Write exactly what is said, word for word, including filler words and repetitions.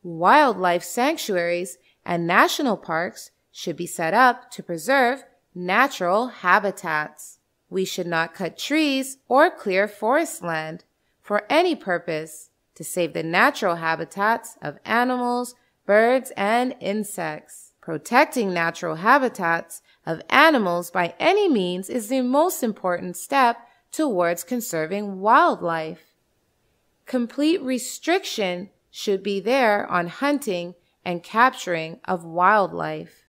Wildlife sanctuaries and national parks should be set up to preserve natural habitats. We should not cut trees or clear forest land for any purpose to save the natural habitats of animals, birds, and insects. Protecting natural habitats of animals by any means is the most important step towards conserving wildlife. Complete restriction should be there on hunting and capturing of wildlife.